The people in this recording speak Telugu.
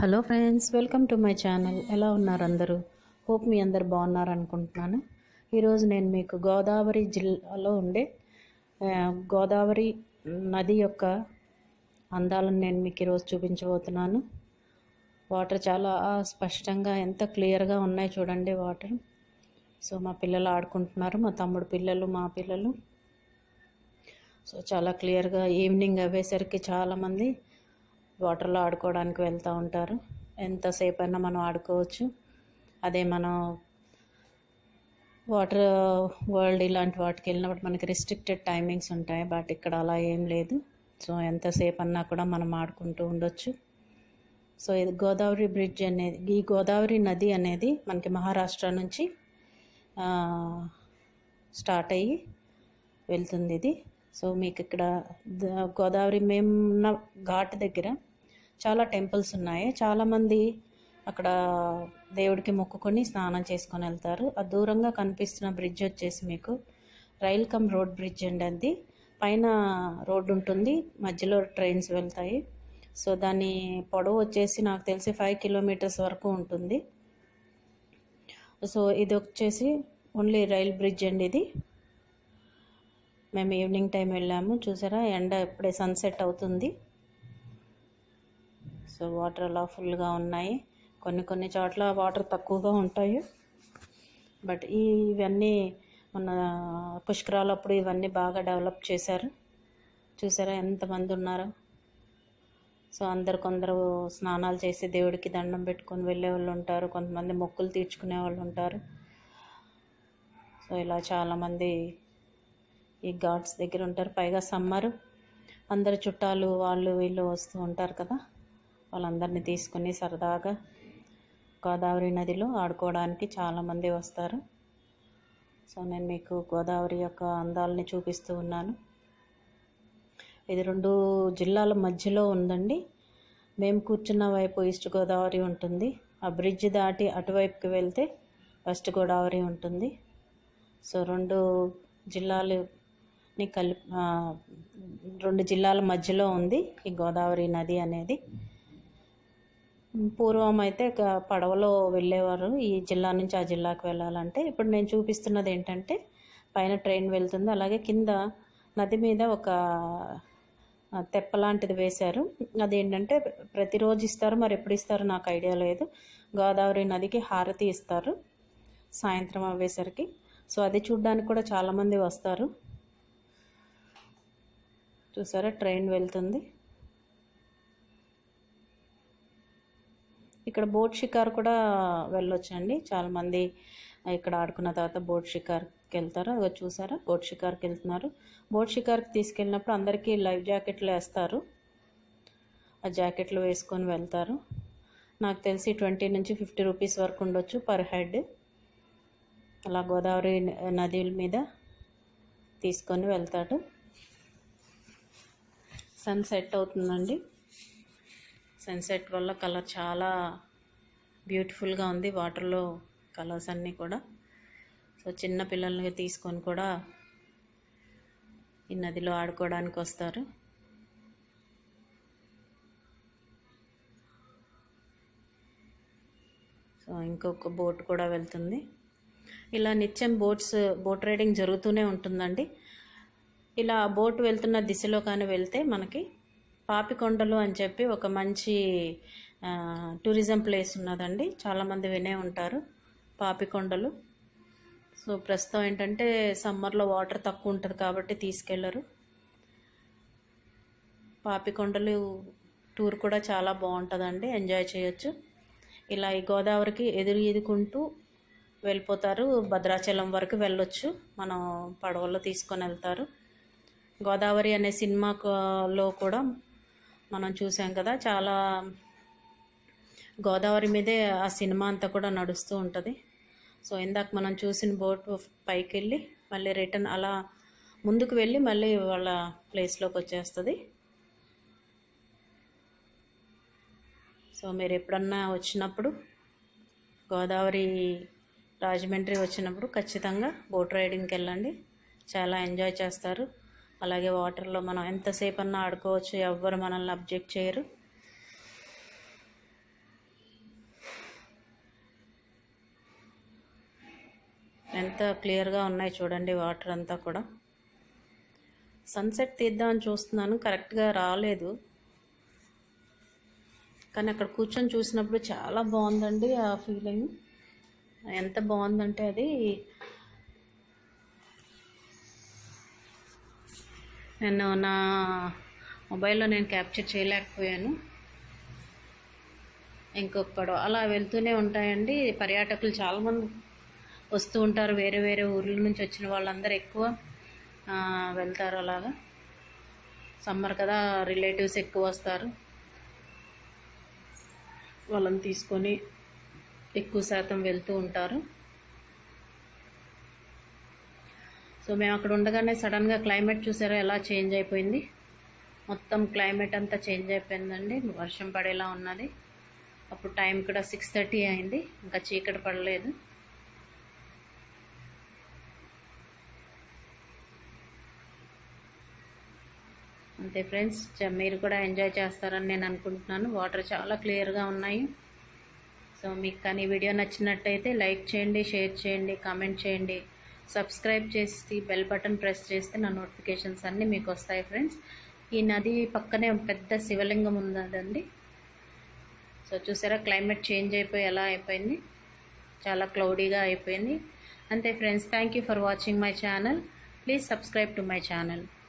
Hello friends, welcome to my channel. ఎలా ఉన్నారు అందరూ? హోప్ మీ అందరు బాగున్నారు అనుకుంటున్నాను. ఈరోజు నేను మీకు గోదావరి జిల్లాలో ఉండే గోదావరి నది యొక్క అందాలను నేను మీకు ఈరోజు చూపించబోతున్నాను. వాటర్ చాలా స్పష్టంగా ఎంత క్లియర్గా ఉన్నాయి చూడండి వాటర్. సో మా పిల్లలు ఆడుకుంటున్నారు, మా తమ్ముడు పిల్లలు, మా పిల్లలు. సో చాలా క్లియర్గా ఈవినింగ్ అయ్యేసరికి చాలామంది వాటర్లో ఆడుకోవడానికి వెళ్తూ ఉంటారు. ఎంతసేపు అయినా మనం ఆడుకోవచ్చు. అదే మనం వాటర్ వరల్డ్ ఇలాంటి వాటికి వెళ్ళినప్పుడు మనకి రిస్ట్రిక్టెడ్ టైమింగ్స్ ఉంటాయి, బట్ ఇక్కడ అలా ఏం లేదు. సో ఎంతసేపు అన్నా కూడా మనం ఆడుకుంటూ ఉండొచ్చు. సో ఇది గోదావరి బ్రిడ్జ్ అనేది, ఈ గోదావరి నది అనేది మనకి మహారాష్ట్ర నుంచి స్టార్ట్ అయ్యి వెళ్తుంది ఇది. సో మీకు ఇక్కడ గోదావరి మేమున్న ఘాట్ దగ్గర చాలా టెంపుల్స్ ఉన్నాయి. చాలామంది అక్కడ దేవుడికి మొక్కుకొని స్నానం చేసుకొని వెళ్తారు. ఆ దూరంగా కనిపిస్తున్న బ్రిడ్జ్ వచ్చేసి మీకు రైల్ కమ్ రోడ్ బ్రిడ్జ్ అండి. అది పైన రోడ్డు ఉంటుంది, మధ్యలో ట్రైన్స్ వెళ్తాయి. సో దాని పొడవు వచ్చేసి నాకు తెలిసి 5 కిలోమీటర్స్ వరకు ఉంటుంది. సో ఇది వచ్చేసి ఓన్లీ రైల్ బ్రిడ్జ్ అండి ఇది. మేము ఈవినింగ్ టైం వెళ్ళాము. చూసారా, ఎండ ఇప్పుడే సన్సెట్ అవుతుంది. సో వాటర్ అలా ఫుల్గా ఉన్నాయి. కొన్ని చోట్ల వాటర్ తక్కువగా ఉంటాయి, బట్ ఇవన్నీ మన పుష్కరాలప్పుడు ఇవన్నీ బాగా డెవలప్ చేశారు. చూసారా ఎంతమంది ఉన్నారో. సో కొందరు స్నానాలు చేసి దేవుడికి దండం పెట్టుకొని వెళ్ళే వాళ్ళు ఉంటారు, కొంతమంది మొక్కులు తీర్చుకునే వాళ్ళు ఉంటారు. సో ఇలా చాలామంది ఈ ఘాట్స్ దగ్గర ఉంటారు. పైగా సమ్మర్, అందరు చుట్టాలు వాళ్ళు వీళ్ళు వస్తూ ఉంటారు కదా, వాళ్ళందరినీ తీసుకుని సరదాగా గోదావరి నదిలో ఆడుకోవడానికి చాలామంది వస్తారు. సో నేను మీకు గోదావరి యొక్క అందాలని చూపిస్తూ ఉన్నాను. ఇది 2 జిల్లాల మధ్యలో ఉందండి. మేము కూర్చున్న వైపు ఈస్ట్ గోదావరి ఉంటుంది, ఆ బ్రిడ్జ్ దాటి అటువైపుకి వెళ్తే వెస్ట్ గోదావరి ఉంటుంది. సో 2 జిల్లాలని 2 జిల్లాల మధ్యలో ఉంది ఈ గోదావరి నది అనేది. పూర్వం అయితే పడవలో వెళ్ళేవారు ఈ జిల్లా నుంచి ఆ జిల్లాకు వెళ్ళాలంటే. ఇప్పుడు నేను చూపిస్తున్నది ఏంటంటే పైన ట్రైన్ వెళ్తుంది, అలాగే కింద నది మీద ఒక తెప్ప లాంటిది వేశారు. అదేంటంటే ప్రతిరోజు ఇస్తారు, మరి ఎప్పుడు ఇస్తారో నాకు ఐడియా లేదు. గోదావరి నదికి హారతి ఇస్తారు సాయంత్రం అయ్యేసరికి. సో అది చూడడానికి కూడా చాలామంది వస్తారు. చూసారా, ట్రైన్ వెళ్తుంది. ఇక్కడ బోట్ షికార్ కూడా వెళ్ళొచ్చండి. చాలామంది ఇక్కడ ఆడుకున్న తర్వాత బోట్ షికార్కి వెళ్తారు. అదో చూసారా, బోట్ షికార్కి వెళ్తున్నారు. బోట్ షికార్కి తీసుకెళ్ళినప్పుడు అందరికీ లైఫ్ జాకెట్లు వేస్తారు, ఆ జాకెట్లు వేసుకొని వెళ్తారు. నాకు తెలిసి 20 నుంచి 50 రూపీస్ వరకు ఉండొచ్చు పర్ హెడ్. అలా గోదావరి నది మీద తీసుకొని వెళ్తాడు. సన్సెట్ అవుతుందండి. సన్సెట్ వల్ల కలర్ చాలా బ్యూటిఫుల్గా ఉంది, వాటర్లో కలర్స్ అన్నీ కూడా. సో చిన్న పిల్లల్ని తీసుకొని కూడా ఈ నదిలో ఆడుకోవడానికి వస్తారు. సో ఇంకొక బోట్ కూడా వెళ్తుంది. ఇలా నిత్యం బోట్ రైడింగ్ జరుగుతూనే ఉంటుందండి. ఇలా బోట్ వెళ్తున్న దిశలో కానీ వెళ్తే మనకి పాపికొండలు అని చెప్పి ఒక మంచి టూరిజం ప్లేస్ ఉన్నదండి. చాలామంది వినే ఉంటారు పాపికొండలు. సో ప్రస్తుతం ఏంటంటే సమ్మర్లో వాటర్ తక్కువ ఉంటుంది కాబట్టి తీసుకెళ్లరు. పాపికొండలు టూర్ కూడా చాలా బాగుంటుందండి, ఎంజాయ్ చేయొచ్చు. ఇలా ఈ గోదావరికి ఎదురుకుంటూ వెళ్ళిపోతారు, భద్రాచలం వరకు వెళ్ళొచ్చు. మనం పడవలో తీసుకొని వెళ్తారు. గోదావరి అనే సినిమాలో కూడా మనం చూసాం కదా, చాలా గోదావరి మీదే ఆ సినిమా అంతా కూడా నడుస్తూ ఉంటుంది. సో ఇందాక మనం చూసిన బోట్ పైకి వెళ్ళి మళ్ళీ రిటర్న్ అలా ముందుకు వెళ్ళి మళ్ళీ వాళ్ళ ప్లేస్లోకి వచ్చేస్తుంది. సో మీరు ఎప్పుడన్నా వచ్చినప్పుడు గోదావరి రాజమండ్రి వచ్చినప్పుడు ఖచ్చితంగా బోట్ రైడింగ్కి వెళ్ళండి, చాలా ఎంజాయ్ చేస్తారు. అలాగే వాటర్లో మనం ఎంతసేపు అన్నా ఆడుకోవచ్చు, ఎవ్వరు మనల్ని అబ్జెక్ట్ చేయరు. ఎంత క్లియర్గా ఉన్నాయి చూడండి వాటర్ అంతా కూడా. సన్సెట్ తీద్దామని చూస్తున్నాను, కరెక్ట్గా రాలేదు. కానీ అక్కడ కూర్చొని చూసినప్పుడు చాలా బాగుందండి ఆ ఫీలింగ్. ఎంత బాగుందంటే అది నేను నా మొబైల్లో నేను క్యాప్చర్ చేయలేకపోయాను. ఇంకొకడు అలా వెళ్తూనే ఉంటాయండి. పర్యాటకులు చాలామంది వస్తూ ఉంటారు, వేరే వేరే ఊర్ల నుంచి వచ్చిన వాళ్ళందరూ ఎక్కువ వెళ్తారు. అలాగా సమ్మర్ కదా, రిలేటివ్స్ ఎక్కువ వస్తారు, వాళ్ళని తీసుకొని ఎక్కువ శాతం వెళ్తూ ఉంటారు. సో మేము అక్కడ ఉండగానే సడన్గా క్లైమేట్ చూసారా ఎలా చేంజ్ అయిపోయింది. మొత్తం క్లైమేట్ అంతా చేంజ్ అయిపోయిందండి, వర్షం పడేలా ఉన్నది. అప్పుడు టైం కూడా 6:30 అయింది, ఇంకా చీకటి పడలేదు. అంతే ఫ్రెండ్స్, మీరు కూడా ఎంజాయ్ చేస్తారని నేను అనుకుంటున్నాను. వాటర్ చాలా క్లియర్గా ఉన్నాయి. సో మీకు కానీ వీడియో నచ్చినట్టయితే లైక్ చేయండి, షేర్ చేయండి, కామెంట్ చేయండి, సబ్స్క్రైబ్ చేసి బెల్ బటన్ ప్రెస్ చేస్తే నా నోటిఫికేషన్స్ అన్నీ మీకు వస్తాయి ఫ్రెండ్స్. ఈ నది పక్కనే పెద్ద శివలింగం ఉందండి. సో చూసారా క్లైమేట్ చేంజ్ అయిపోయి ఎలా అయిపోయింది, చాలా క్లౌడీగా అయిపోయింది. అంతే friends, thank you for watching my channel. Please subscribe to my channel.